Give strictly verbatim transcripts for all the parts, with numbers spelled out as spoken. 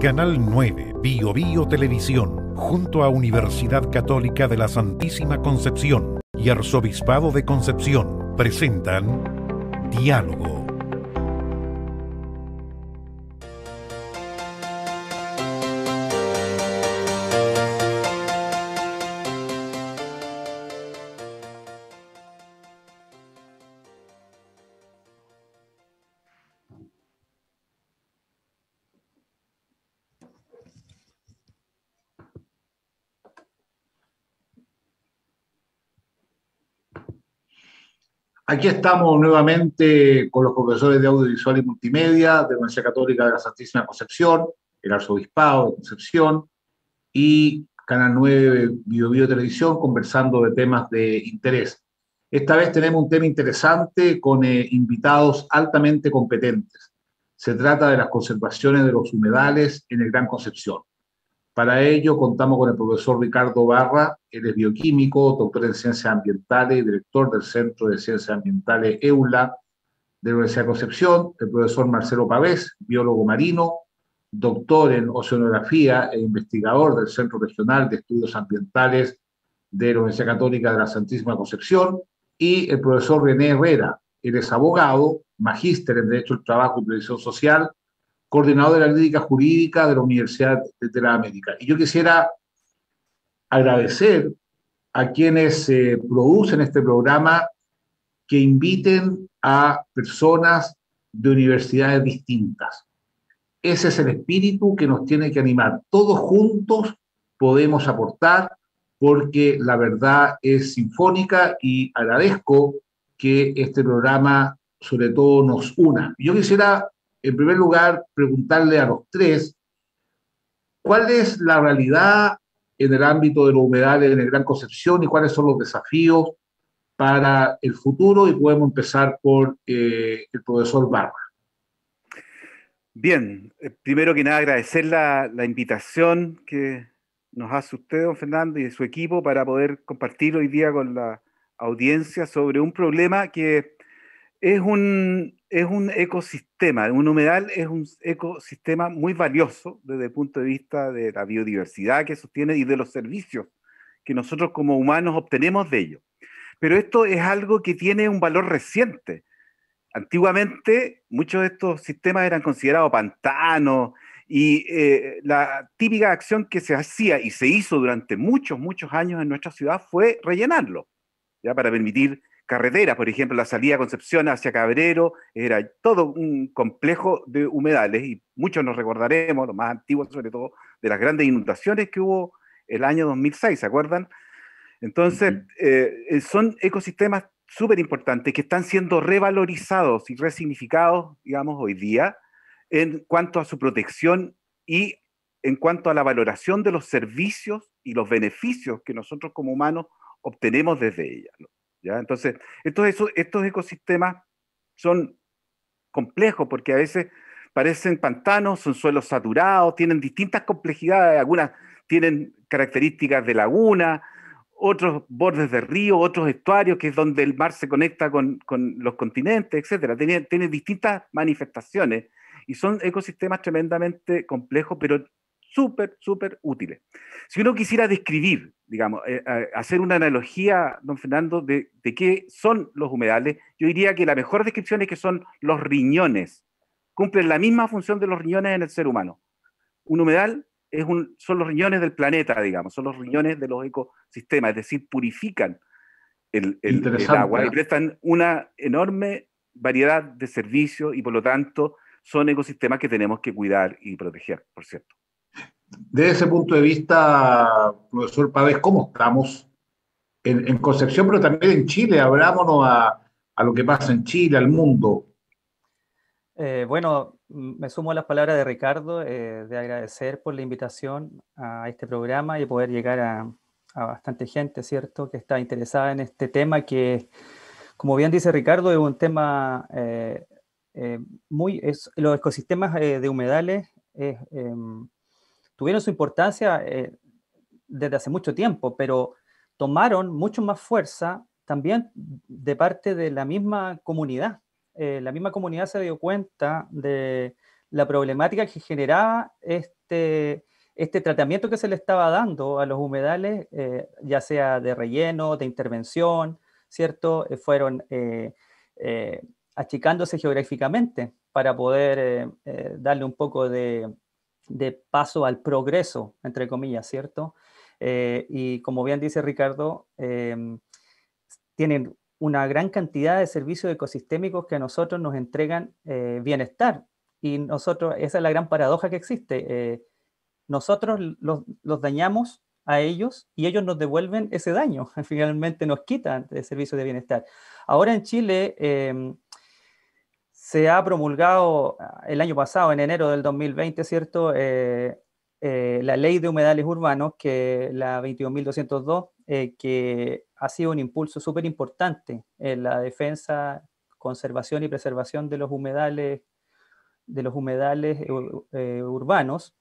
Canal nueve Bio Bio Televisión, junto a Universidad Católica de la Santísima Concepción y Arzobispado de Concepción, presentan Diálogo. Aquí estamos nuevamente con los profesores de audiovisual y multimedia de la Universidad Católica de la Santísima Concepción, el Arzobispado de Concepción y Canal nueve Bio Bio Televisión, conversando de temas de interés. Esta vez tenemos un tema interesante con eh, invitados altamente competentes. Se trata de las conservaciones de los humedales en el Gran Concepción. Para ello contamos con el profesor Ricardo Barra, él es bioquímico, doctor en ciencias ambientales y director del Centro de Ciencias Ambientales EULA de la Universidad de Concepción, el profesor Marcelo Pavés, biólogo marino, doctor en oceanografía e investigador del Centro Regional de Estudios Ambientales de la Universidad Católica de la Santísima Concepción, y el profesor René Herrera, él es abogado, magíster en Derecho del Trabajo y Previsión Social, coordinador de la clínica jurídica de la Universidad de la América. Y yo quisiera agradecer a quienes eh, producen este programa que inviten a personas de universidades distintas. Ese es el espíritu que nos tiene que animar. Todos juntos podemos aportar porque la verdad es sinfónica y agradezco que este programa sobre todo nos una. Yo quisiera en primer lugar, preguntarle a los tres, ¿cuál es la realidad en el ámbito de los humedales en el Gran Concepción y cuáles son los desafíos para el futuro? Y podemos empezar por eh, el profesor Barra. Bien, eh, primero que nada agradecer la, la invitación que nos hace usted, don Fernando, y de su equipo para poder compartir hoy día con la audiencia sobre un problema que Es un, es un ecosistema, un humedal es un ecosistema muy valioso desde el punto de vista de la biodiversidad que sostiene y de los servicios que nosotros como humanos obtenemos de ello. Pero esto es algo que tiene un valor reciente. Antiguamente muchos de estos sistemas eran considerados pantanos y eh, la típica acción que se hacía y se hizo durante muchos, muchos años en nuestra ciudad fue rellenarlo, ¿ya? Para permitir carreteras, por ejemplo, la salida a Concepción hacia Cabrero, era todo un complejo de humedales, y muchos nos recordaremos, los más antiguos sobre todo, de las grandes inundaciones que hubo el año dos mil seis, ¿se acuerdan? Entonces, eh, son ecosistemas súper importantes que están siendo revalorizados y resignificados, digamos, hoy día, en cuanto a su protección y en cuanto a la valoración de los servicios y los beneficios que nosotros como humanos obtenemos desde ellas, ¿no? ¿Ya? Entonces, estos, estos ecosistemas son complejos porque a veces parecen pantanos, son suelos saturados, tienen distintas complejidades, algunas tienen características de laguna, otros bordes de río, otros estuarios, que es donde el mar se conecta con, con los continentes, etcétera. Tienen, tienen distintas manifestaciones y son ecosistemas tremendamente complejos, pero súper, súper útiles. Si uno quisiera describir, digamos, eh, hacer una analogía, don Fernando, de, de qué son los humedales, yo diría que la mejor descripción es que son los riñones. Cumplen la misma función de los riñones en el ser humano. Un humedal es un, son los riñones del planeta, digamos, son los riñones de los ecosistemas, es decir, purifican el, el, el agua, ¿eh? Y prestan una enorme variedad de servicios y por lo tanto son ecosistemas que tenemos que cuidar y proteger, por cierto. Desde ese punto de vista, profesor Pavés, ¿cómo estamos en, en Concepción, pero también en Chile? Abrámonos a, a lo que pasa en Chile, al mundo. Eh, bueno, me sumo a las palabras de Ricardo, eh, de agradecer por la invitación a este programa y poder llegar a, a bastante gente, ¿cierto?, que está interesada en este tema que, como bien dice Ricardo, es un tema eh, eh, muy... Es, los ecosistemas eh, de humedales eh, eh, tuvieron su importancia eh, desde hace mucho tiempo, pero tomaron mucho más fuerza también de parte de la misma comunidad. Eh, la misma comunidad se dio cuenta de la problemática que generaba este, este tratamiento que se le estaba dando a los humedales, eh, ya sea de relleno, de intervención, ¿cierto? Eh, fueron eh, eh, achicándose geográficamente para poder eh, eh, darle un poco de, de paso al progreso, entre comillas, ¿cierto? Eh, y como bien dice Ricardo, eh, tienen una gran cantidad de servicios ecosistémicos que a nosotros nos entregan eh, bienestar. Y nosotros, esa es la gran paradoja que existe. Eh, nosotros los, los dañamos a ellos y ellos nos devuelven ese daño. Finalmente nos quitan el servicio de bienestar. Ahora en Chile eh, se ha promulgado el año pasado, en enero del dos mil veinte, ¿cierto? Eh, eh, la ley de humedales urbanos, que la veintidós mil doscientos dos, eh, que ha sido un impulso súper importante en la defensa, conservación y preservación de los humedales, de los humedales eh, urbanos,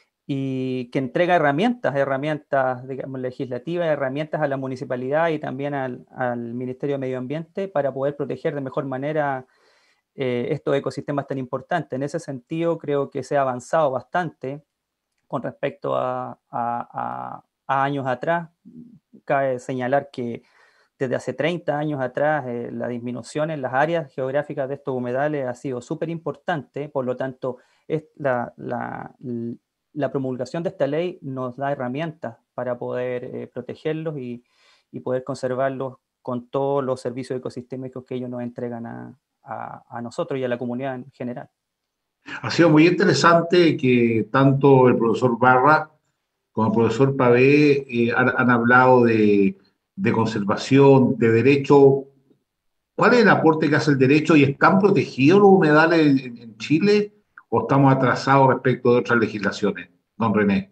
y que entrega herramientas, herramientas digamos, legislativas, herramientas a la municipalidad y también al, al Ministerio de Medio Ambiente para poder proteger de mejor manera eh, estos ecosistemas tan importantes. En ese sentido, creo que se ha avanzado bastante con respecto a, a, a, a años atrás. Cabe señalar que desde hace treinta años atrás eh, la disminución en las áreas geográficas de estos humedales ha sido súper importante, por lo tanto es la, la, la promulgación de esta ley nos da herramientas para poder eh, protegerlos y, y poder conservarlos con todos los servicios ecosistémicos que ellos nos entregan a, a, a nosotros y a la comunidad en general. Ha sido muy interesante que tanto el profesor Barra como el profesor Pavé eh, han, han hablado de, de conservación, de derecho. ¿Cuál es el aporte que hace el derecho y están protegidos los humedales en, en Chile o estamos atrasados respecto de otras legislaciones? Don René.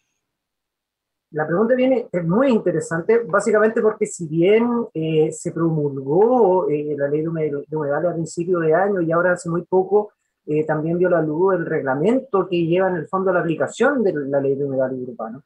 La pregunta viene, es muy interesante, básicamente porque si bien eh, se promulgó eh, la ley de humedales a principio de año y ahora hace muy poco eh, también vio la luz el reglamento que lleva en el fondo la aplicación de la ley de humedales urbanos,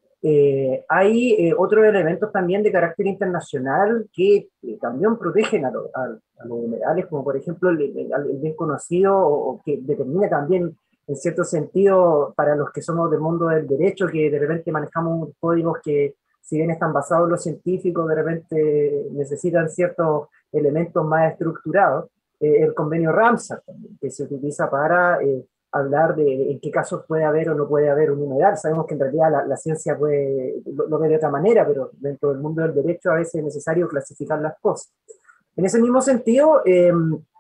eh, hay eh, otros elementos también de carácter internacional que eh, también protegen a, lo, a, a los humedales, como por ejemplo el, el, el bien conocido o, o que determina también en cierto sentido, para los que somos del mundo del derecho, que de repente manejamos códigos que, si bien están basados en lo científico, de repente necesitan ciertos elementos más estructurados, eh, el convenio Ramsar, que se utiliza para eh, hablar de en qué casos puede haber o no puede haber un humedal. Sabemos que en realidad la, la ciencia puede, lo, lo ve de otra manera, pero dentro del mundo del derecho a veces es necesario clasificar las cosas. En ese mismo sentido, eh,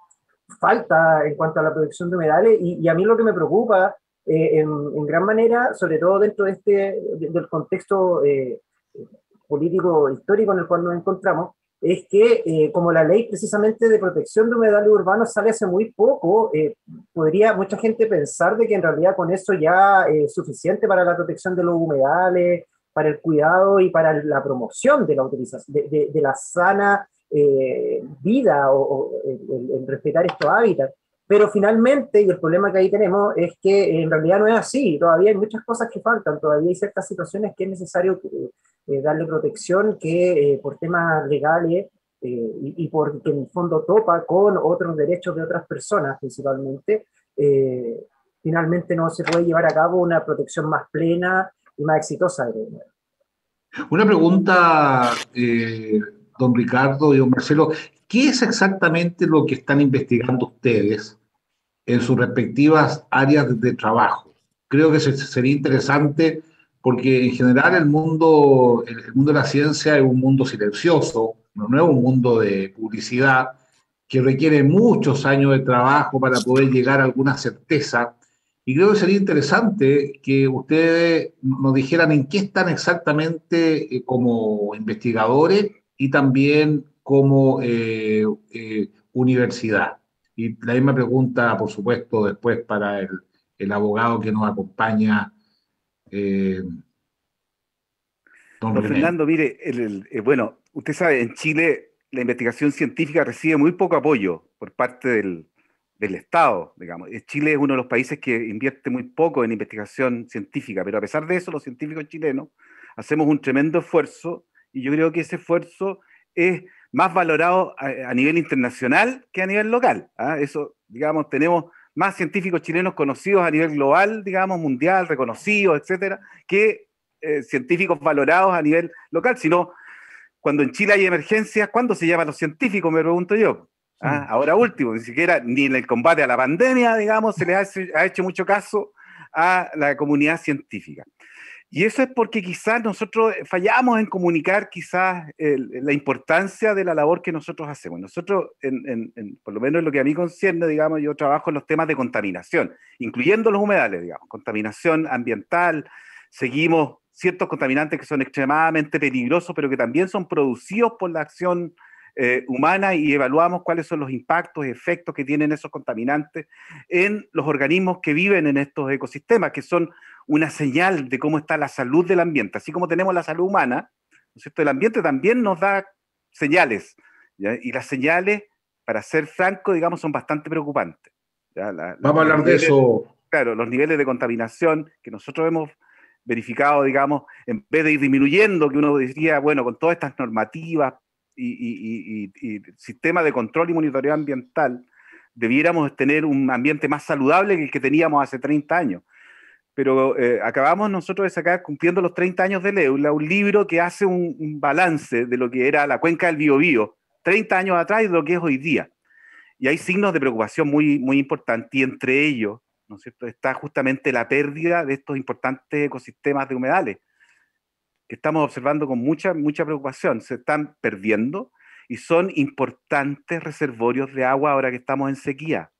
falta en cuanto a la protección de humedales y, y a mí lo que me preocupa eh, en, en gran manera, sobre todo dentro de este, de, del contexto eh, político histórico en el cual nos encontramos, es que eh, como la ley precisamente de protección de humedales urbanos sale hace muy poco, eh, podría mucha gente pensar de que en realidad con eso ya es suficiente para la protección de los humedales, para el cuidado y para la promoción de la utilización, de, de, de la sana Eh, vida o, o el, el respetar estos hábitats, pero finalmente, y el problema que ahí tenemos es que en realidad no es así, todavía hay muchas cosas que faltan, todavía hay ciertas situaciones que es necesario eh, darle protección que eh, por temas legales eh, y, y porque en el fondo topa con otros derechos de otras personas principalmente, eh, finalmente no se puede llevar a cabo una protección más plena y más exitosa de la. Una pregunta, eh, don Ricardo y don Marcelo, ¿qué es exactamente lo que están investigando ustedes en sus respectivas áreas de trabajo? Creo que sería interesante porque en general el mundo, el mundo de la ciencia es un mundo silencioso, no es un mundo de publicidad que requiere muchos años de trabajo para poder llegar a alguna certeza. Y creo que sería interesante que ustedes nos dijeran en qué están exactamente eh, como investigadores y también como eh, eh, universidad. Y la misma pregunta, por supuesto, después para el, el abogado que nos acompaña, eh, don Don René. Fernando, mire, el, el, eh, bueno, usted sabe, en Chile la investigación científica recibe muy poco apoyo por parte del, del Estado, digamos. Chile es uno de los países que invierte muy poco en investigación científica, pero a pesar de eso, los científicos chilenos hacemos un tremendo esfuerzo y yo creo que ese esfuerzo es más valorado a, a nivel internacional que a nivel local. ¿ah? Eso, digamos, tenemos más científicos chilenos conocidos a nivel global, digamos, mundial, reconocidos, etcétera, que eh, científicos valorados a nivel local, sino cuando en Chile hay emergencias, ¿cuándo se llaman los científicos? Me pregunto yo. ¿Ah? Ahora último, ni siquiera ni en el combate a la pandemia, digamos, se les ha, ha hecho mucho caso a la comunidad científica. Y eso es porque quizás nosotros fallamos en comunicar quizás el, la importancia de la labor que nosotros hacemos. Nosotros, en, en, en, por lo menos en lo que a mí concierne, digamos, yo trabajo en los temas de contaminación, incluyendo los humedales, digamos, contaminación ambiental, seguimos ciertos contaminantes que son extremadamente peligrosos, pero que también son producidos por la acción eh, humana, y evaluamos cuáles son los impactos y efectos que tienen esos contaminantes en los organismos que viven en estos ecosistemas, que son una señal de cómo está la salud del ambiente. Así como tenemos la salud humana, ¿no es cierto? El ambiente también nos da señales, ¿ya? Y las señales, para ser franco, digamos, son bastante preocupantes, ¿ya? La, la, Vamos a hablar niveles, de eso. Claro, los niveles de contaminación que nosotros hemos verificado, digamos, en vez de ir disminuyendo, que uno diría, bueno, con todas estas normativas y, y, y, y sistemas de control y monitoreo ambiental, debiéramos tener un ambiente más saludable que el que teníamos hace treinta años. Pero eh, acabamos nosotros de sacar, cumpliendo los treinta años de Leula, un libro que hace un, un balance de lo que era la cuenca del Biobío, treinta años atrás, y de lo que es hoy día. Y hay signos de preocupación muy, muy importantes, y entre ellos, ¿no es cierto?, está justamente la pérdida de estos importantes ecosistemas de humedales, que estamos observando con mucha, mucha preocupación. Se están perdiendo y son importantes reservorios de agua ahora que estamos en sequía.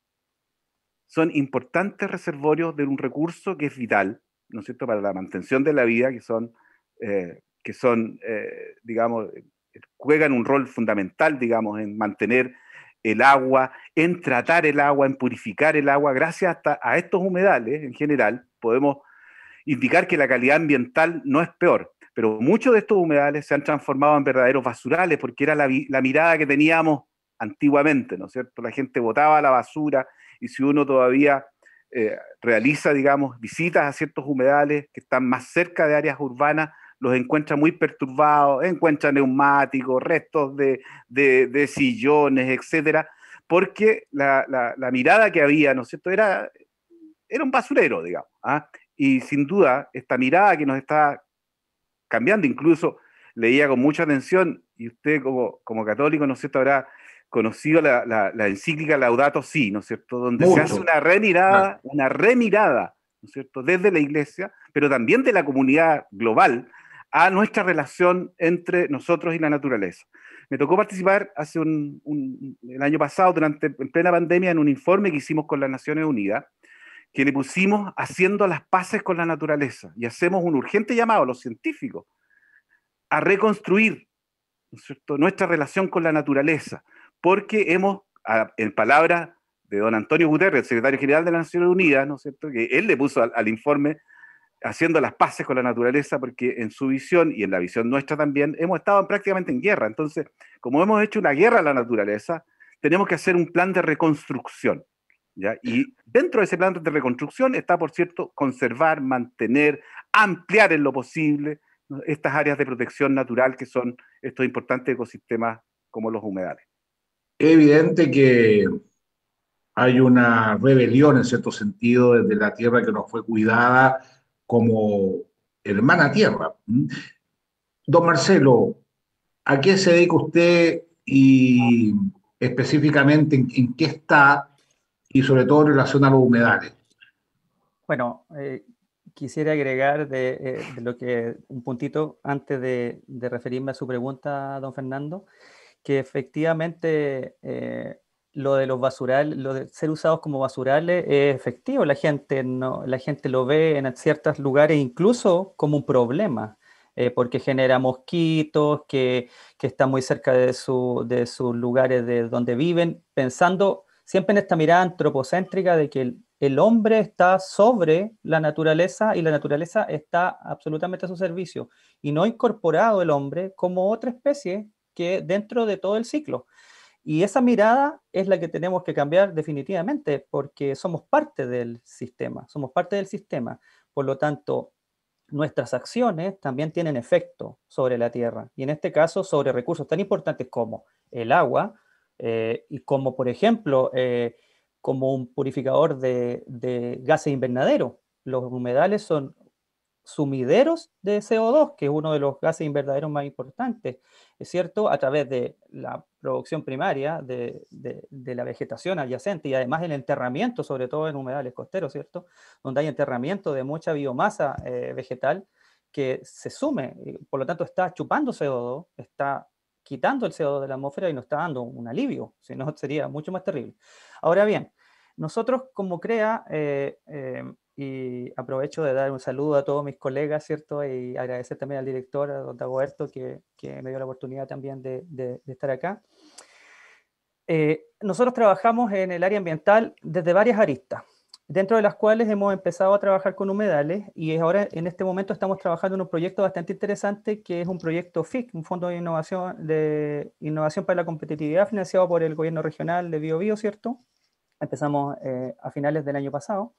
Son importantes reservorios de un recurso que es vital, ¿no es cierto?, para la mantención de la vida, que son, eh, que son eh, digamos, juegan un rol fundamental, digamos, en mantener el agua, en tratar el agua, en purificar el agua. Gracias hasta a estos humedales, en general, podemos indicar que la calidad ambiental no es peor, pero muchos de estos humedales se han transformado en verdaderos basurales, porque era la, la mirada que teníamos antiguamente, ¿no es cierto? La gente botaba la basura, y si uno todavía eh, realiza, digamos, visitas a ciertos humedales que están más cerca de áreas urbanas, los encuentra muy perturbados, encuentra neumáticos, restos de, de, de sillones, etcétera, porque la, la, la mirada que había, ¿no es cierto?, era, era un basurero, digamos, ¿ah? Y sin duda, esta mirada que nos está cambiando, incluso leía con mucha atención, y usted como, como católico, ¿no es cierto?, habrá conocido la, la, la encíclica Laudato Si, ¿no es cierto?, donde Mucho. se hace una remirada, claro. una remirada, ¿no es cierto?, desde la Iglesia, pero también de la comunidad global, a nuestra relación entre nosotros y la naturaleza. Me tocó participar hace un, un, el año pasado, durante, en plena pandemia, en un informe que hicimos con las Naciones Unidas, que le pusimos haciendo las paces con la naturaleza, y hacemos un urgente llamado a los científicos a reconstruir, ¿no es cierto?, nuestra relación con la naturaleza, porque hemos, en palabras de don Antonio Guterres, el secretario general de las Naciones Unidas, ¿no es cierto?, que él le puso al, al informe haciendo las paces con la naturaleza, porque en su visión y en la visión nuestra también hemos estado prácticamente en guerra. Entonces, como hemos hecho una guerra a la naturaleza, tenemos que hacer un plan de reconstrucción, ¿ya? Y dentro de ese plan de reconstrucción está, por cierto, conservar, mantener, ampliar en lo posible, ¿no?, estas áreas de protección natural que son estos importantes ecosistemas como los humedales. Es evidente que hay una rebelión en cierto sentido desde la tierra que nos fue cuidada como hermana tierra. Don Marcelo, ¿a qué se dedica usted y específicamente en, en qué está, y sobre todo en relación a los humedales? Bueno, eh, quisiera agregar de, eh, de lo que un puntito antes de, de referirme a su pregunta, don Fernando, que efectivamente eh, lo de los basurales, lo de ser usados como basurales es efectivo. La gente, no, la gente lo ve en ciertos lugares incluso como un problema, eh, porque genera mosquitos que, que están muy cerca de, su, de sus lugares de donde viven, pensando siempre en esta mirada antropocéntrica de que el, el hombre está sobre la naturaleza y la naturaleza está absolutamente a su servicio, y no incorporado el hombre como otra especie que dentro de todo el ciclo. Y esa mirada es la que tenemos que cambiar definitivamente, porque somos parte del sistema, somos parte del sistema. Por lo tanto, nuestras acciones también tienen efecto sobre la Tierra, y en este caso sobre recursos tan importantes como el agua, eh, y como, por ejemplo, eh, como un purificador de, de gases invernaderos. Los humedales son sumideros de C O dos, que es uno de los gases invernaderos más importantes, ¿es cierto? A través de la producción primaria de, de, de la vegetación adyacente y además el enterramiento, sobre todo en humedales costeros, ¿cierto? Donde hay enterramiento de mucha biomasa eh, vegetal que se sume, y por lo tanto está chupando C O dos, está quitando el C O dos de la atmósfera y nos está dando un alivio, si no sería mucho más terrible. Ahora bien, nosotros como CREA, eh, eh, y aprovecho de dar un saludo a todos mis colegas, ¿cierto? Y agradecer también al director, a don Dagoberto, que, que me dio la oportunidad también de, de, de estar acá. Eh, nosotros trabajamos en el área ambiental desde varias aristas, dentro de las cuales hemos empezado a trabajar con humedales y ahora en este momento estamos trabajando en un proyecto bastante interesante que es un proyecto F I C, un Fondo de Innovación, de Innovación para la Competitividad financiado por el Gobierno Regional de Biobío, ¿cierto? Empezamos eh, a finales del año pasado,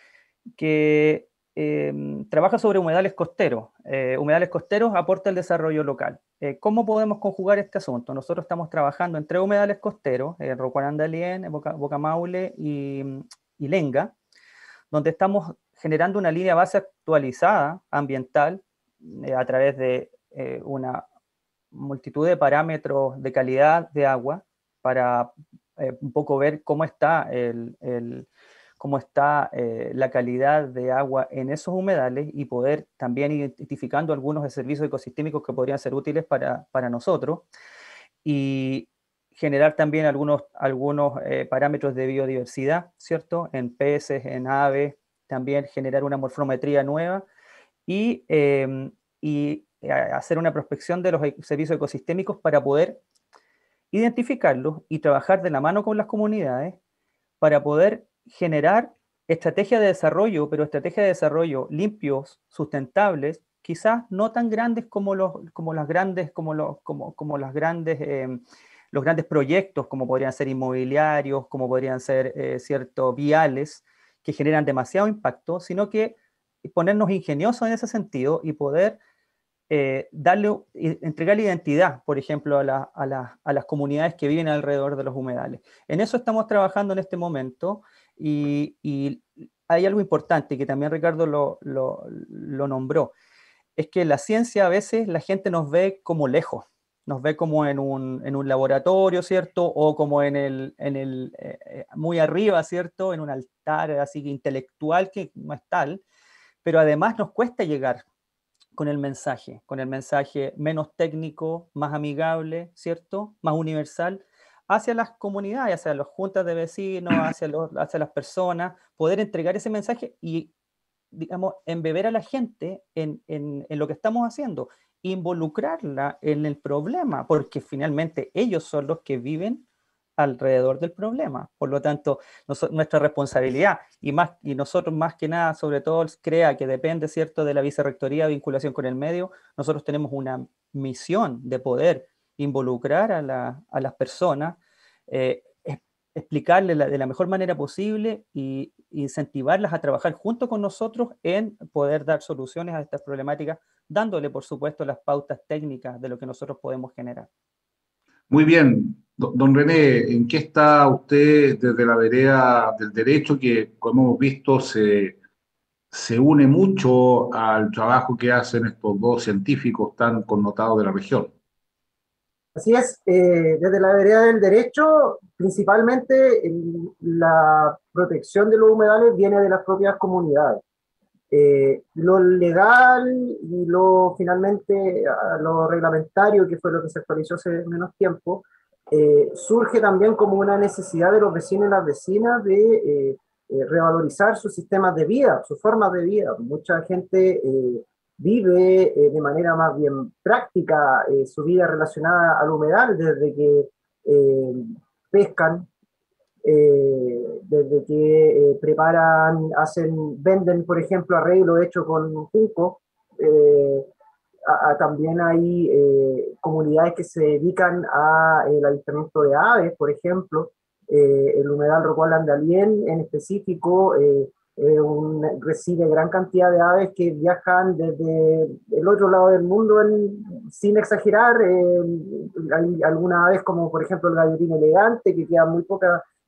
que eh, trabaja sobre humedales costeros. Eh, humedales costeros aporta el desarrollo local. Eh, ¿Cómo podemos conjugar este asunto? Nosotros estamos trabajando en tres humedales costeros, en Rocuarandalién, Boca, Boca Maule y, y Lenga, donde estamos generando una línea base actualizada ambiental eh, a través de eh, una multitud de parámetros de calidad de agua para eh, un poco ver cómo está el, el cómo está eh, la calidad de agua en esos humedales y poder también identificando algunos de servicios ecosistémicos que podrían ser útiles para, para nosotros y generar también algunos, algunos eh, parámetros de biodiversidad, ¿cierto? En peces, en aves, también generar una morfometría nueva y, eh, y hacer una prospección de los servicios ecosistémicos para poder identificarlos y trabajar de la mano con las comunidades para poder generar estrategias de desarrollo, pero estrategias de desarrollo limpios, sustentables, quizás no tan grandes como los, como las grandes, como los, como, como las grandes, eh, los grandes proyectos, como podrían ser inmobiliarios, como podrían ser eh, ciertos viales, que generan demasiado impacto, sino que ponernos ingeniosos en ese sentido y poder eh, darle, entregar identidad, por ejemplo, a, la, a, la, a las comunidades que viven alrededor de los humedales. En eso estamos trabajando en este momento y, y hay algo importante que también Ricardo lo, lo, lo nombró, es que la ciencia a veces la gente nos ve como lejos, nos ve como en un, en un laboratorio, ¿cierto? O como en el, en el eh, muy arriba, ¿cierto? En un altar así intelectual que no es tal, pero además nos cuesta llegar con el mensaje, con el mensaje menos técnico, más amigable, ¿cierto? Más universal, hacia las comunidades, hacia las juntas de vecinos, hacia, los, hacia las personas, poder entregar ese mensaje y, digamos, embeber a la gente en, en, en lo que estamos haciendo, involucrarla en el problema, porque finalmente ellos son los que viven alrededor del problema. Por lo tanto, nos, nuestra responsabilidad, y, más, y nosotros más que nada, sobre todo CREA, que depende, ¿cierto?, de la vicerrectoría de vinculación con el medio, nosotros tenemos una misión de poder involucrar a, la, a las personas, eh, explicarles la, de la mejor manera posible y incentivarlas a trabajar junto con nosotros en poder dar soluciones a estas problemáticas, dándole, por supuesto, las pautas técnicas de lo que nosotros podemos generar. Muy bien, don René, ¿en qué está usted desde la vereda del derecho que, como hemos visto, se, se une mucho al trabajo que hacen estos dos científicos tan connotados de la región? Así es, eh, desde la vereda del derecho, principalmente el, la protección de los humedales viene de las propias comunidades. Eh, lo legal y lo finalmente lo reglamentario, que fue lo que se actualizó hace menos tiempo, eh, surge también como una necesidad de los vecinos y las vecinas de eh, eh, revalorizar sus sistemas de vida, sus formas de vida. Mucha gente eh, vive eh, de manera más bien práctica eh, su vida relacionada al humedal, desde que eh, pescan, eh, desde que eh, preparan, hacen, venden, por ejemplo, arreglo hecho con junco. Eh, a, a, también hay eh, comunidades que se dedican al avistamiento de aves, por ejemplo. Eh, el humedal Rocual Andalien en específico eh, eh, un, recibe gran cantidad de aves que viajan desde el otro lado del mundo, en, sin exagerar. Eh, hay algunas aves como por ejemplo el gallotín elegante, que quedan muy pocas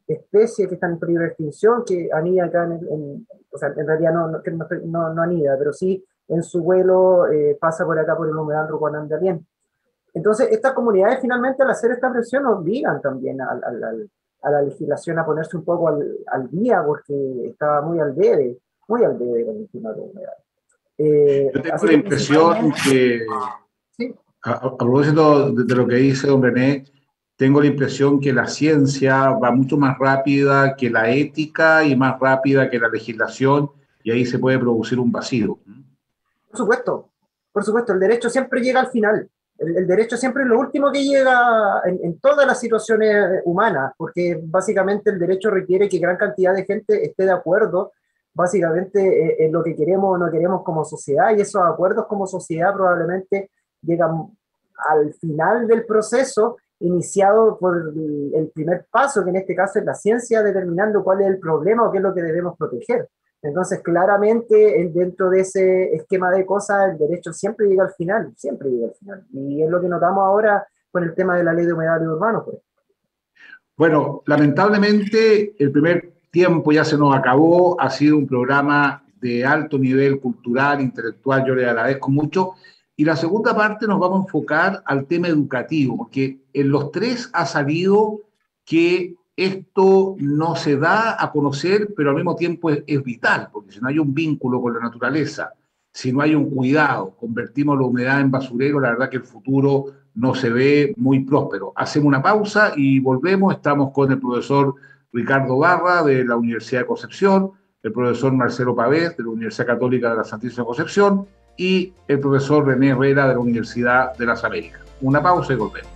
especies que están en peligro de extinción, que anida acá en, en o sea, en realidad no, no, no, no anida, pero sí en su vuelo eh, pasa por acá por el humedal Rocuanán también. Entonces, estas comunidades finalmente al hacer esta presión obligan también al, al, al, a la legislación a ponerse un poco al, al día, porque estaba muy al debe, muy al debe con el tema de la humedad. Eh, Yo tengo así la que impresión que, sí. a, a propósito de, de lo que dice don René, tengo la impresión que la ciencia va mucho más rápida que la ética y más rápida que la legislación, y ahí se puede producir un vacío. Por supuesto, por supuesto, el derecho siempre llega al final. El, el derecho siempre es lo último que llega en, en todas las situaciones humanas, porque básicamente el derecho requiere que gran cantidad de gente esté de acuerdo, básicamente eh, en lo que queremos o no queremos como sociedad, y esos acuerdos como sociedad probablemente llegan al final del proceso iniciado por el, el primer paso, que en este caso es la ciencia determinando cuál es el problema o qué es lo que debemos proteger. Entonces, claramente, dentro de ese esquema de cosas, el derecho siempre llega al final, siempre llega al final. Y es lo que notamos ahora con el tema de la ley de humedales urbanos. Pues. Bueno, lamentablemente, el primer tiempo ya se nos acabó. Ha sido un programa de alto nivel cultural, intelectual, yo le agradezco mucho. Y la segunda parte nos vamos a enfocar al tema educativo, porque en los tres ha sabido que esto no se da a conocer, pero al mismo tiempo es, es vital, porque si no hay un vínculo con la naturaleza, si no hay un cuidado, convertimos la humedad en basurero, la verdad que el futuro no se ve muy próspero. Hacemos una pausa y volvemos. Estamos con el profesor Ricardo Barra de la Universidad de Concepción, el profesor Marcelo Pavés de la Universidad Católica de la Santísima Concepción y el profesor René Herrera de la Universidad de las Américas. Una pausa y volvemos.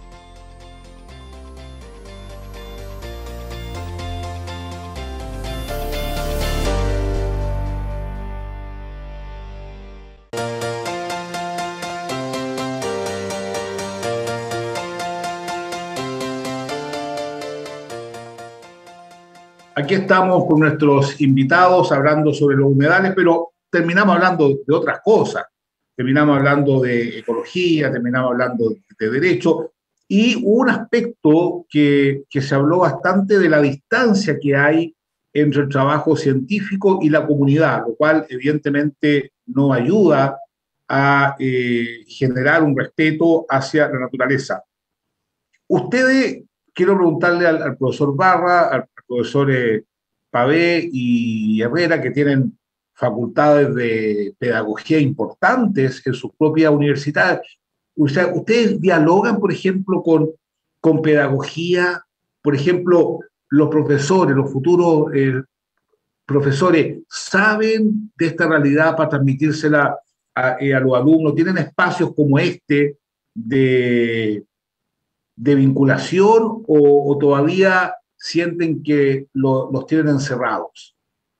Aquí estamos con nuestros invitados hablando sobre los humedales, pero terminamos hablando de otras cosas. Terminamos hablando de ecología, terminamos hablando de derecho, y un aspecto que, que se habló bastante de la distancia que hay entre el trabajo científico y la comunidad, lo cual evidentemente no ayuda a eh, generar un respeto hacia la naturaleza. Ustedes, quiero preguntarle al, al profesor Barra, al profesores Pavé y Herrera, que tienen facultades de pedagogía importantes en sus propias universidades. O sea, ¿ustedes dialogan, por ejemplo, con, con pedagogía? Por ejemplo, los profesores, los futuros eh, profesores, ¿saben de esta realidad para transmitírsela a, eh, a los alumnos? ¿Tienen espacios como este de, de vinculación o, o todavía sienten que lo, los tienen encerrados?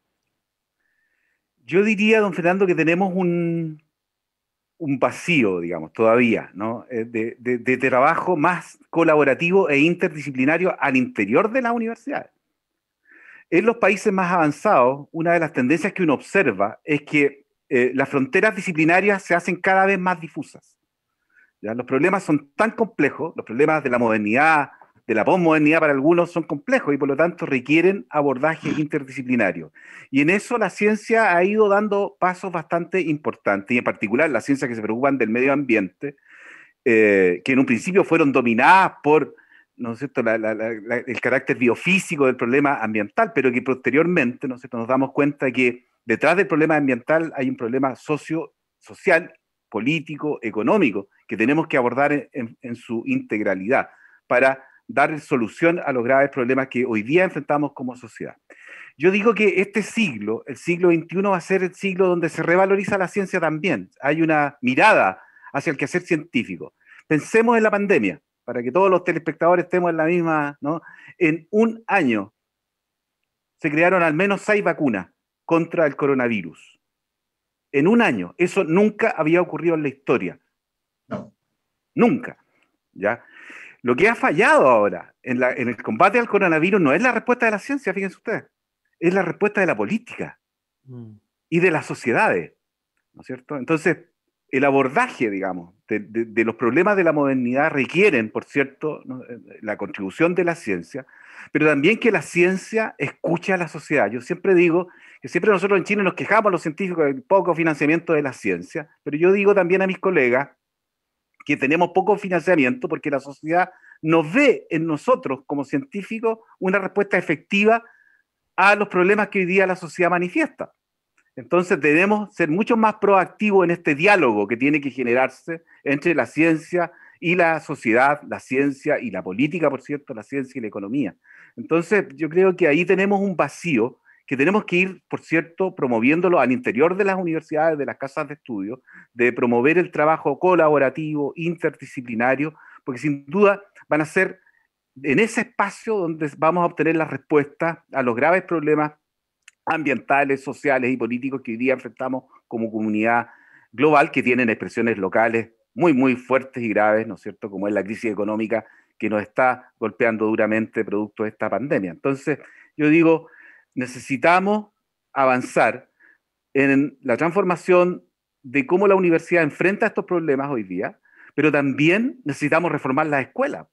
Yo diría, don Fernando, que tenemos un, un vacío, digamos, todavía, ¿no? De, de, de trabajo más colaborativo e interdisciplinario al interior de la universidad. En los países más avanzados, una de las tendencias que uno observa es que eh, las fronteras disciplinarias se hacen cada vez más difusas. ¿Ya? Los problemas son tan complejos, los problemas de la modernidad, de la posmodernidad para algunos son complejos y por lo tanto requieren abordaje interdisciplinario. Y en eso la ciencia ha ido dando pasos bastante importantes, y en particular las ciencias que se preocupan del medio ambiente, eh, que en un principio fueron dominadas por, ¿no es cierto?, la, la, la, el carácter biofísico del problema ambiental, pero que posteriormente, ¿no es cierto?, nos damos cuenta que detrás del problema ambiental hay un problema socio, social, político, económico, que tenemos que abordar en, en, en su integralidad para dar solución a los graves problemas que hoy día enfrentamos como sociedad. Yo digo que este siglo, el siglo veintiuno, va a ser el siglo donde se revaloriza la ciencia también. Hay una mirada hacia el quehacer científico. Pensemos en la pandemia, para que todos los telespectadores estemos en la misma, ¿no? En un año se crearon al menos seis vacunas contra el coronavirus. En un año. Eso nunca había ocurrido en la historia. No. Nunca. ¿Ya? Lo que ha fallado ahora en, la, en el combate al coronavirus no es la respuesta de la ciencia, fíjense ustedes, es la respuesta de la política mm. y de las sociedades, ¿no es cierto? Entonces, el abordaje, digamos, de, de, de los problemas de la modernidad requieren, por cierto, ¿no?, la contribución de la ciencia, pero también que la ciencia escuche a la sociedad. Yo siempre digo que siempre nosotros en Chile nos quejamos los científicos del poco financiamiento de la ciencia, pero yo digo también a mis colegas que tenemos poco financiamiento porque la sociedad nos ve en nosotros como científicos una respuesta efectiva a los problemas que hoy día la sociedad manifiesta. Entonces debemos ser mucho más proactivos en este diálogo que tiene que generarse entre la ciencia y la sociedad, la ciencia y la política, por cierto, la ciencia y la economía. Entonces yo creo que ahí tenemos un vacío que tenemos que ir, por cierto, promoviéndolo al interior de las universidades, de las casas de estudio, de promover el trabajo colaborativo, interdisciplinario, porque sin duda van a ser en ese espacio donde vamos a obtener las respuestas a los graves problemas ambientales, sociales y políticos que hoy día enfrentamos como comunidad global, que tienen expresiones locales muy, muy fuertes y graves, ¿no es cierto?, como es la crisis económica que nos está golpeando duramente producto de esta pandemia. Entonces, yo digo, necesitamos avanzar en la transformación de cómo la universidad enfrenta estos problemas hoy día, pero también necesitamos reformar las escuelas.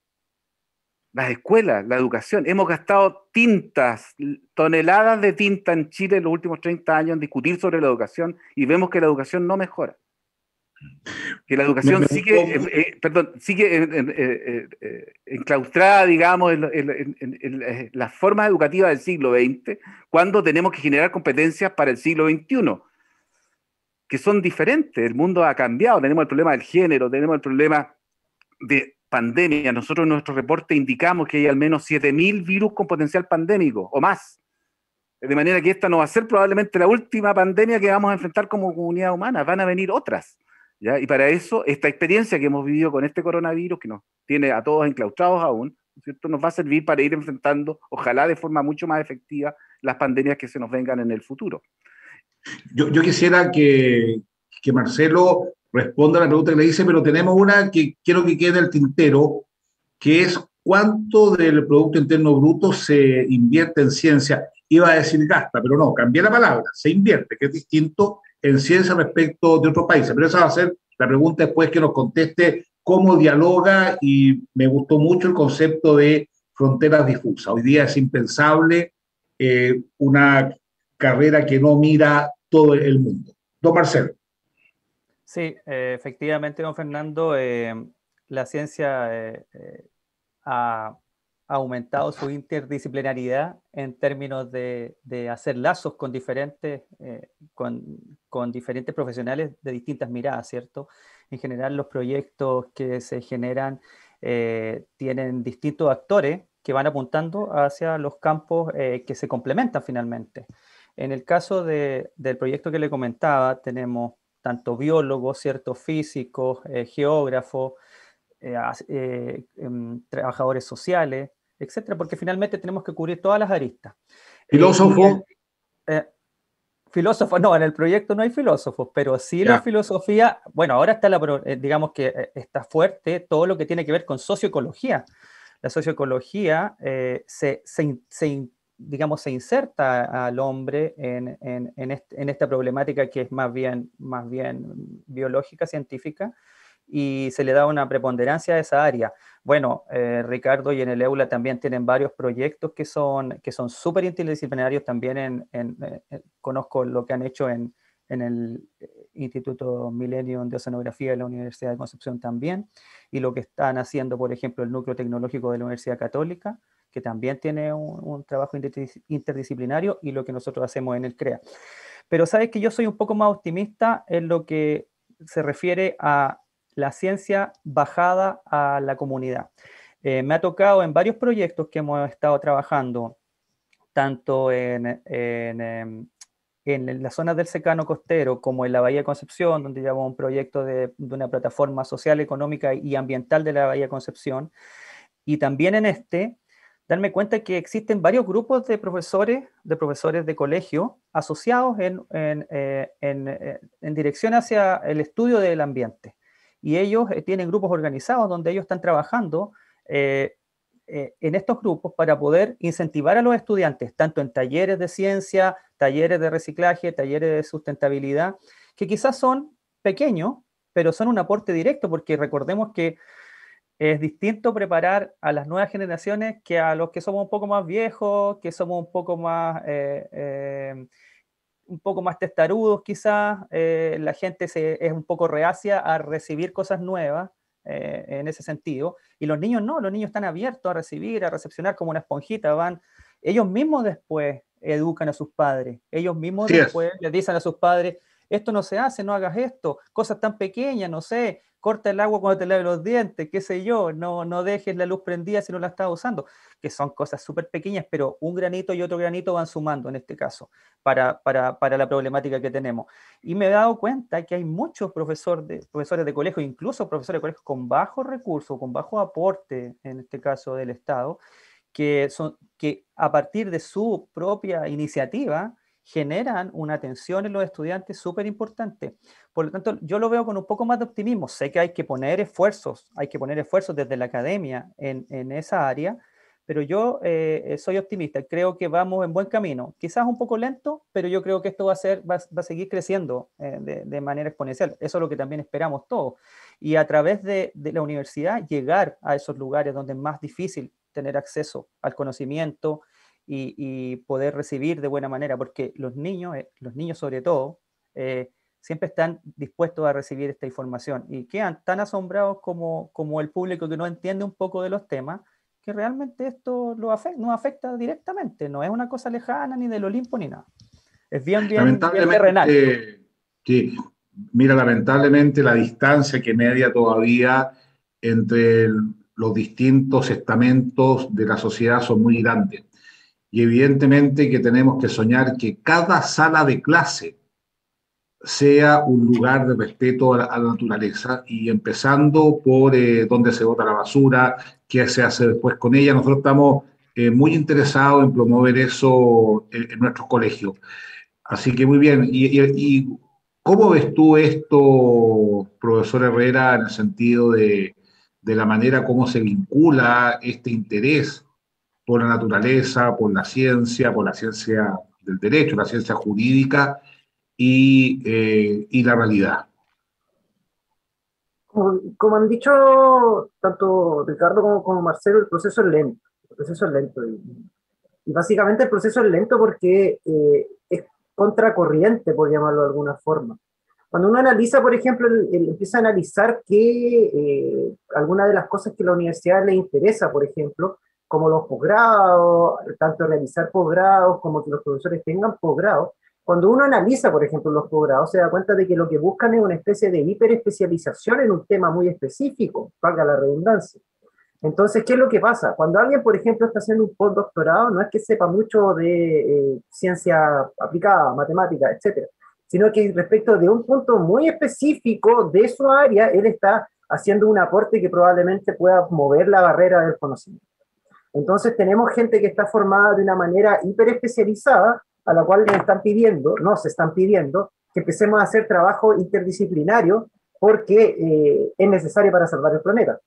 Las escuelas, la educación. Hemos gastado tintas, toneladas de tinta en Chile en los últimos treinta años en discutir sobre la educación y vemos que la educación no mejora. Que la educación sigue, eh, eh, perdón, sigue eh, eh, eh, enclaustrada, digamos, en, en, en, en, en las formas educativas del siglo veinte, cuando tenemos que generar competencias para el siglo veintiuno, que son diferentes. El mundo ha cambiado, tenemos el problema del género, tenemos el problema de pandemia. Nosotros en nuestro reporte indicamos que hay al menos siete mil virus con potencial pandémico o más. De manera que esta no va a ser probablemente la última pandemia que vamos a enfrentar como comunidad humana, van a venir otras, ¿ya? Y para eso, esta experiencia que hemos vivido con este coronavirus, que nos tiene a todos enclaustrados aún, ¿cierto?, nos va a servir para ir enfrentando, ojalá de forma mucho más efectiva, las pandemias que se nos vengan en el futuro. Yo, yo quisiera que, que Marcelo responda a la pregunta que le hice, pero tenemos una que quiero que quede en el tintero, que es cuánto del Producto Interno Bruto se invierte en ciencia. Iba a decir gasta, pero no, cambié la palabra, se invierte, que es distinto en ciencia respecto de otros países. Pero esa va a ser la pregunta después que nos conteste cómo dialoga, y me gustó mucho el concepto de fronteras difusas. Hoy día es impensable eh, una carrera que no mira todo el mundo. Don Marcelo. Sí, eh, efectivamente, don Fernando, eh, la ciencia eh, eh, ha aumentado su interdisciplinariedad en términos de, de hacer lazos con diferentes, eh, con, con diferentes profesionales de distintas miradas, ¿cierto? En general, los proyectos que se generan eh, tienen distintos actores que van apuntando hacia los campos eh, que se complementan finalmente. En el caso de, del proyecto que le comentaba, tenemos tanto biólogos, ciertos físicos, eh, geógrafos, eh, eh, eh, trabajadores sociales, etcétera, porque finalmente tenemos que cubrir todas las aristas. ¿Filósofo? Eh, eh, filósofo, no, en el proyecto no hay filósofos, pero sí ya. La filosofía, bueno, ahora está, la, eh, digamos que está fuerte todo lo que tiene que ver con socioecología. La socioecología eh, se, se, se digamos, se inserta al hombre en, en, en, este, en esta problemática que es más bien, más bien biológica, científica, y se le da una preponderancia a esa área. Bueno, eh, Ricardo y en el EULA también tienen varios proyectos que son que son súper interdisciplinarios. También en, en, en, conozco lo que han hecho en, en el Instituto Millennium de Oceanografía de la Universidad de Concepción también, y lo que están haciendo, por ejemplo, el Núcleo Tecnológico de la Universidad Católica, que también tiene un, un trabajo interdisciplinario, y lo que nosotros hacemos en el CREA. Pero sabes que yo soy un poco más optimista en lo que se refiere a la ciencia bajada a la comunidad. Eh, me ha tocado en varios proyectos que hemos estado trabajando, tanto en, en, en las zonas del secano costero como en la Bahía de Concepción, donde llevamos un proyecto de, de una plataforma social, económica y ambiental de la Bahía de Concepción, y también en este, darme cuenta que existen varios grupos de profesores, de profesores de colegio asociados en, en, eh, en, en dirección hacia el estudio del ambiente. Y ellos eh, tienen grupos organizados donde ellos están trabajando eh, eh, en estos grupos para poder incentivar a los estudiantes, tanto en talleres de ciencia, talleres de reciclaje, talleres de sustentabilidad, que quizás son pequeños, pero son un aporte directo, porque recordemos que es distinto preparar a las nuevas generaciones que a los que somos un poco más viejos, que somos un poco más, eh, eh, un poco más testarudos quizás. Eh, la gente se, es un poco reacia a recibir cosas nuevas eh, en ese sentido. Y los niños no, los niños están abiertos a recibir, a recepcionar como una esponjita. Van, ellos mismos después educan a sus padres. Ellos mismos Sí es. después les dicen a sus padres, esto no se hace, no hagas esto, cosas tan pequeñas, no sé, corta el agua cuando te laves los dientes, qué sé yo, no, no dejes la luz prendida si no la estás usando, que son cosas súper pequeñas, pero un granito y otro granito van sumando en este caso para, para, para la problemática que tenemos. Y me he dado cuenta que hay muchos profesor de, profesores de colegio, incluso profesores de colegio con bajos recursos, con bajo aporte, en este caso del Estado, que, son, que a partir de su propia iniciativa generan una atención en los estudiantes súper importante. Por lo tanto, yo lo veo con un poco más de optimismo. Sé que hay que poner esfuerzos, hay que poner esfuerzos desde la academia en, en esa área, pero yo eh, soy optimista, creo que vamos en buen camino. Quizás un poco lento, pero yo creo que esto va a, ser, va, va a seguir creciendo eh, de, de manera exponencial. Eso es lo que también esperamos todos. Y a través de, de la universidad, llegar a esos lugares donde es más difícil tener acceso al conocimiento, Y, y poder recibir de buena manera, porque los niños, eh, los niños sobre todo, eh, siempre están dispuestos a recibir esta información y quedan tan asombrados como, como el público que no entiende un poco de los temas, que realmente esto lo afecta, nos afecta directamente, no es una cosa lejana ni del Olimpo ni nada. Es bien, bien, bien terrenal. Sí, mira, lamentablemente la distancia que media todavía entre el, los distintos estamentos de la sociedad son muy grandes. Y evidentemente que tenemos que soñar que cada sala de clase sea un lugar de respeto a la, a la naturaleza, y empezando por eh, dónde se bota la basura, qué se hace después con ella. Nosotros estamos eh, muy interesados en promover eso en, en nuestros colegios. Así que muy bien. ¿Y, y, y cómo ves tú esto, profesor Herrera, en el sentido de, de la manera como se vincula este interés por la naturaleza, por la ciencia, por la ciencia del derecho, la ciencia jurídica y, eh, y la realidad? Como, como han dicho tanto Ricardo como, como Marcelo, el proceso es lento. El proceso es lento. Y, y básicamente el proceso es lento porque eh, es contracorriente, por llamarlo de alguna forma. Cuando uno analiza, por ejemplo, el, el, empieza a analizar que eh, algunas de las cosas que a la universidad le interesa, por ejemplo, como los posgrados, tanto realizar posgrados como que los profesores tengan posgrados. Cuando uno analiza, por ejemplo, los posgrados, se da cuenta de que lo que buscan es una especie de hiperespecialización en un tema muy específico, valga la redundancia. Entonces, ¿qué es lo que pasa? Cuando alguien, por ejemplo, está haciendo un postdoctorado, no es que sepa mucho de eh, ciencia aplicada, matemática, etcétera, sino que respecto de un punto muy específico de su área, él está haciendo un aporte que probablemente pueda mover la barrera del conocimiento. Entonces tenemos gente que está formada de una manera hiperespecializada, a la cual le están pidiendo, nos están pidiendo, que empecemos a hacer trabajo interdisciplinario porque eh, es necesario para salvar el planeta.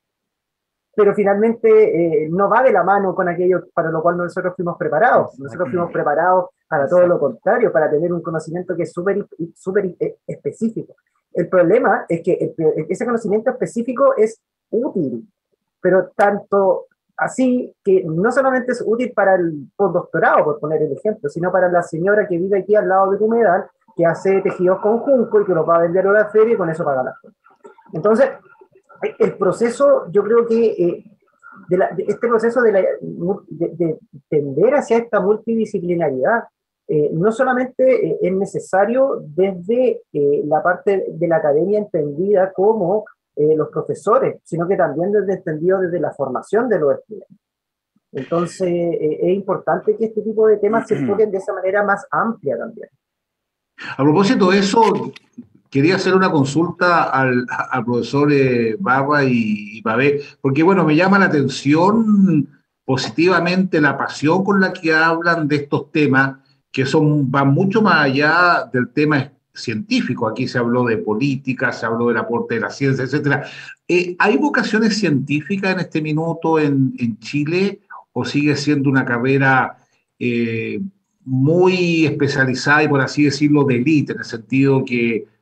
Pero finalmente eh, no va de la mano con aquello para lo cual nosotros fuimos preparados. Nosotros fuimos preparados para todo lo contrario, para tener un conocimiento que es súper súper específico. El problema es que el, ese conocimiento específico es útil, pero tanto así que no solamente es útil para el postdoctorado, por poner el ejemplo, sino para la señora que vive aquí al lado de tu humedal, que hace tejidos con junco y que los va a vender a la feria y con eso paga la feria. Entonces, el proceso, yo creo que eh, de la, de este proceso de, la, de, de tender hacia esta multidisciplinaridad, eh, no solamente eh, es necesario desde eh, la parte de la academia entendida como eh, los profesores, sino que también desde entendido desde la formación de los estudiantes. Entonces, eh, es importante que este tipo de temas se enfoquen de esa manera más amplia también. A propósito de eso, quería hacer una consulta al, al profesor eh, Barra y, y Pavé, porque bueno, me llama la atención positivamente la pasión con la que hablan de estos temas, que son, van mucho más allá del tema científico. Aquí se habló de política, se habló del aporte de la ciencia, etcétera. Eh, ¿hay vocaciones científicas en este minuto en, en Chile, o sigue siendo una carrera eh, muy especializada y, por así decirlo, de élite, en el sentido que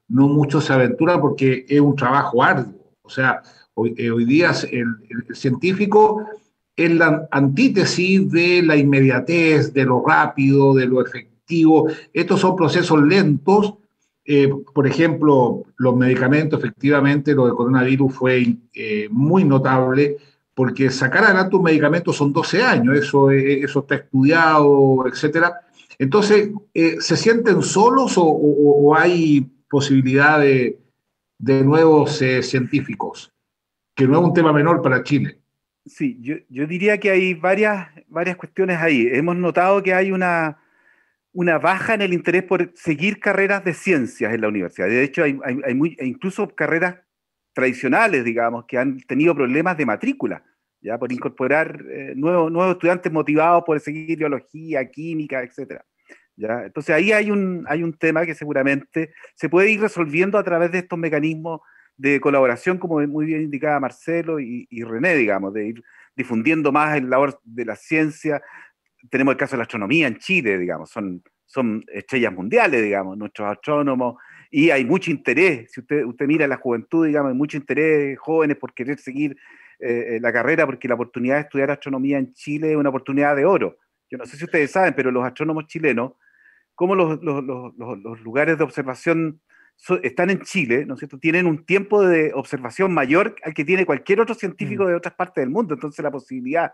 no muchos se aventuran porque es un trabajo arduo. O sea, hoy, eh, hoy día el, el científico es la antítesis de la inmediatez, de lo rápido, de lo efectivo. Estos son procesos lentos. Eh, por ejemplo, los medicamentos, efectivamente, lo del coronavirus fue eh, muy notable, porque sacar adelante un medicamento son doce años, eso, eh, eso está estudiado, etcétera. Entonces, eh, ¿se sienten solos o, o, o hay posibilidad de, de nuevos eh, científicos? Que no es un tema menor para Chile. Sí, yo, yo diría que hay varias, varias cuestiones ahí. Hemos notado que hay una, una baja en el interés por seguir carreras de ciencias en la universidad. De hecho, hay, hay, hay muy, incluso carreras tradicionales, digamos, que han tenido problemas de matrícula, ya por incorporar eh, nuevos, nuevos estudiantes motivados por seguir biología, química, etcétera. ¿Ya? Entonces ahí hay un, hay un tema que seguramente se puede ir resolviendo a través de estos mecanismos de colaboración, como muy bien indicaba Marcelo y, y René, digamos, de ir difundiendo más el labor de la ciencia. Tenemos el caso de la astronomía en Chile, digamos, son, son estrellas mundiales, digamos, nuestros astrónomos, y hay mucho interés. Si usted, usted mira la juventud, digamos, hay mucho interés, jóvenes, por querer seguir eh, la carrera, porque la oportunidad de estudiar astronomía en Chile es una oportunidad de oro. Yo no sé si ustedes saben, pero los astrónomos chilenos, como los, los, los, los lugares de observación so, están en Chile, ¿no es cierto?, tienen un tiempo de observación mayor al que tiene cualquier otro científico mm. de otras partes del mundo. Entonces la posibilidad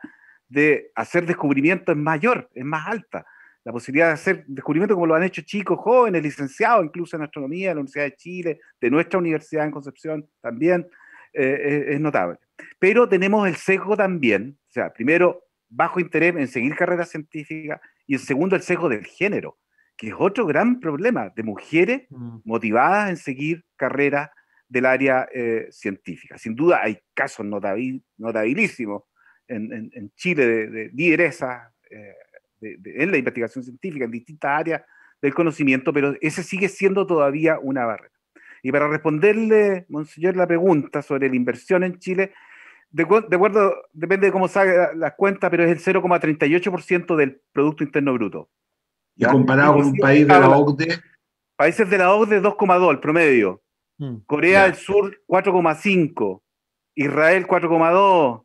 de hacer descubrimientos es mayor, es más alta. La posibilidad de hacer descubrimientos como lo han hecho chicos, jóvenes, licenciados incluso en astronomía, de la Universidad de Chile, de nuestra universidad en Concepción también, eh, es, es notable. Pero tenemos el sesgo también, o sea, primero, bajo interés en seguir carreras científicas, y el segundo, el sesgo del género, que es otro gran problema de mujeres mm. motivadas en seguir carreras del área eh, científica. Sin duda hay casos notabil, notabilísimos en, en, en Chile de, de lideresas eh, de, de, en la investigación científica, en distintas áreas del conocimiento, pero ese sigue siendo todavía una barrera. Y para responderle, monseñor, la pregunta sobre la inversión en Chile, de, de acuerdo, depende de cómo salga las cuentas, pero es el cero coma treinta y ocho por ciento del Producto Interno Bruto. Y comparado con un país de la O C D E. Países de la O C D E dos coma dos, el promedio. Mm, Corea ya. del Sur cuatro coma cinco. Israel cuatro coma dos.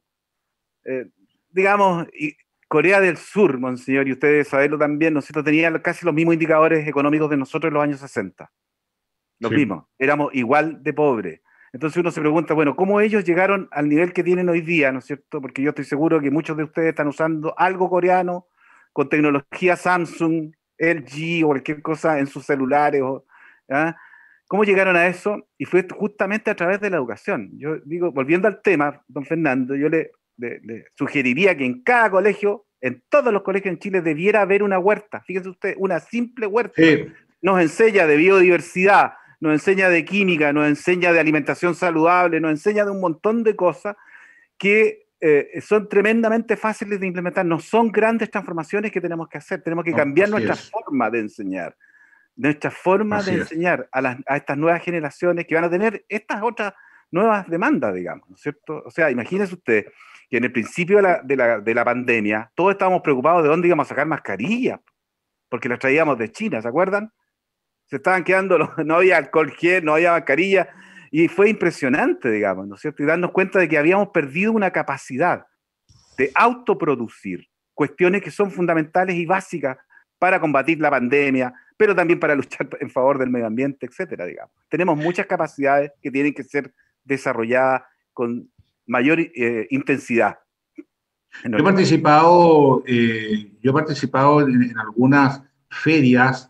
Eh, digamos, y Corea del Sur, monseñor, y ustedes saberlo también, nosotros teníamos casi los mismos indicadores económicos de nosotros en los años sesenta. Los sí. mismos. Éramos igual de pobres. Entonces uno se pregunta, bueno, ¿cómo ellos llegaron al nivel que tienen hoy día, ¿no es cierto? Porque yo estoy seguro que muchos de ustedes están usando algo coreano con tecnología Samsung, L G o cualquier cosa en sus celulares. ¿Ah? ¿Cómo llegaron a eso? Y fue justamente a través de la educación. Yo digo, volviendo al tema, don Fernando, yo le, le, le sugeriría que en cada colegio, en todos los colegios en Chile, debiera haber una huerta. Fíjese usted, una simple huerta. Sí. Nos enseña de biodiversidad, nos enseña de química, nos enseña de alimentación saludable, nos enseña de un montón de cosas que Eh, son tremendamente fáciles de implementar. No son grandes transformaciones que tenemos que hacer, tenemos que no, cambiar nuestra es. forma de enseñar, nuestra forma así de es. enseñar a, las, a estas nuevas generaciones que van a tener estas otras nuevas demandas, digamos, ¿no es cierto? O sea, imagínese usted que en el principio de la, de la, de la pandemia todos estábamos preocupados de dónde íbamos a sacar mascarillas, porque las traíamos de China, ¿se acuerdan? Se estaban quedando, no había alcohol gel, no había mascarilla. Y fue impresionante, digamos, ¿no es cierto? Y darnos cuenta de que habíamos perdido una capacidad de autoproducir cuestiones que son fundamentales y básicas para combatir la pandemia, pero también para luchar en favor del medio ambiente, etcétera, digamos. Tenemos muchas capacidades que tienen que ser desarrolladas con mayor eh, intensidad. Yo he participado, eh, yo he participado en, en algunas ferias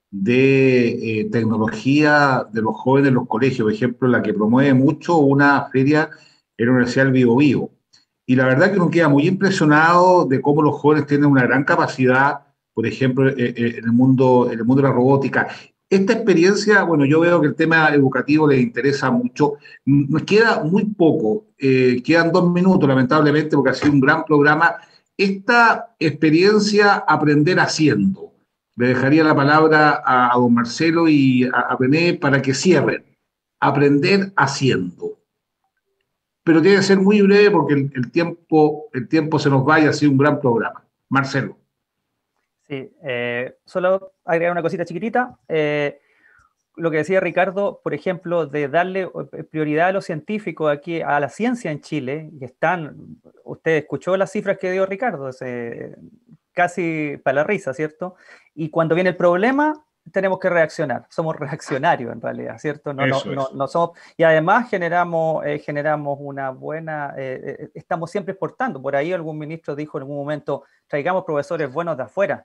de eh, tecnología de los jóvenes en los colegios, por ejemplo, la que promueve mucho una feria en la Universidad del Bío Bío. Y la verdad que uno queda muy impresionado de cómo los jóvenes tienen una gran capacidad, por ejemplo, eh, eh, en, el mundo, en el mundo de la robótica. Esta experiencia, bueno, yo veo que el tema educativo les interesa mucho. Nos queda muy poco, eh, quedan dos minutos, lamentablemente, porque ha sido un gran programa. Esta experiencia, aprender haciendo. Le dejaría la palabra a, a don Marcelo y a, a René para que cierren. Aprender haciendo. Pero tiene que ser muy breve porque el, el, tiempo, el tiempo se nos va y ha sido un gran programa. Marcelo. Sí, eh, solo agregar una cosita chiquitita. Eh, lo que decía Ricardo, por ejemplo, de darle prioridad a los científicos aquí, a la ciencia en Chile, que están, usted escuchó las cifras que dio Ricardo, se, casi para la risa, ¿cierto? Y cuando viene el problema, tenemos que reaccionar, somos reaccionarios en realidad, ¿cierto? No, no, no, no somos, y además generamos, eh, generamos una buena, eh, eh, estamos siempre exportando, por ahí algún ministro dijo en algún momento, traigamos profesores buenos de afuera.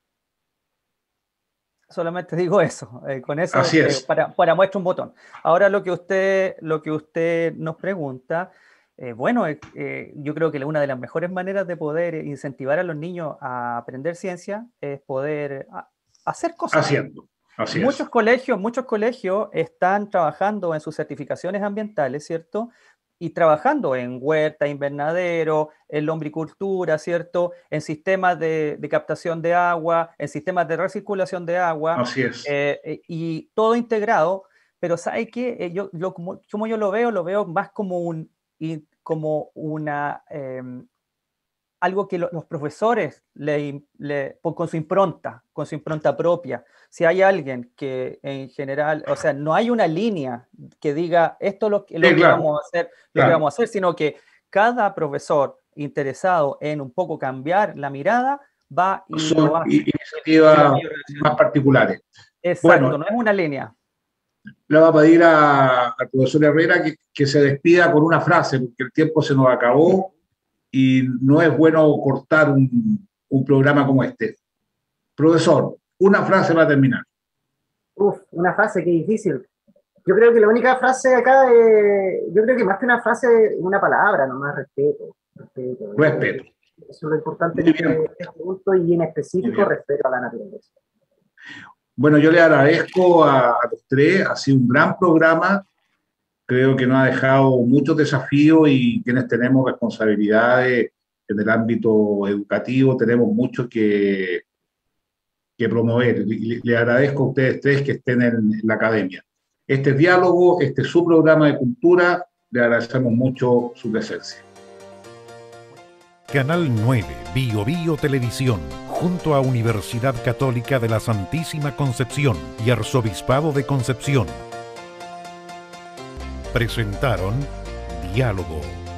Solamente digo eso, eh, con eso Así es. eh, para, para muestra un botón. Ahora lo que usted, lo que usted nos pregunta, eh, bueno, eh, yo creo que una de las mejores maneras de poder incentivar a los niños a aprender ciencia es poder a, hacer cosas. Haciendo. Así muchos es. colegios, muchos colegios están trabajando en sus certificaciones ambientales, ¿cierto? Y trabajando en huerta, invernadero, en lombricultura, ¿cierto? En sistemas de, de captación de agua, en sistemas de recirculación de agua. Así es. Eh, y todo integrado, pero ¿sabe qué? Eh, yo, yo, como, como yo lo veo, lo veo más como, un, y, como una... Eh, algo que lo, los profesores, le, le, con su impronta, con su impronta propia, si hay alguien que en general, o sea, no hay una línea que diga esto es lo, que, lo sí, claro. que vamos a hacer, lo claro. que vamos a hacer, sino que cada profesor interesado en un poco cambiar la mirada va y son lo hace. Iniciativas más particulares. Exacto, bueno, no es una línea. Le va a pedir a, al profesor Herrera que, que se despida con una frase, porque el tiempo se nos acabó. Y no es bueno cortar un, un programa como este. Profesor, una frase para terminar. Uf, una frase, qué difícil. Yo creo que la única frase acá, eh, yo creo que más que una frase, una palabra, nomás respeto. Respeto. Respeto. Eso es lo importante en este, este punto y en específico respeto a la naturaleza. Bueno, yo le agradezco a, a los tres, ha sido un gran programa. Creo que nos ha dejado muchos desafíos y quienes tenemos responsabilidades en el ámbito educativo tenemos mucho que, que promover. Le, le agradezco a ustedes tres que estén en, en la academia. Este diálogo, este es su programa de cultura, le agradecemos mucho su presencia. Canal nueve, Bio Bio Televisión, junto a Universidad Católica de la Santísima Concepción y Arzobispado de Concepción, presentaron Diálogo.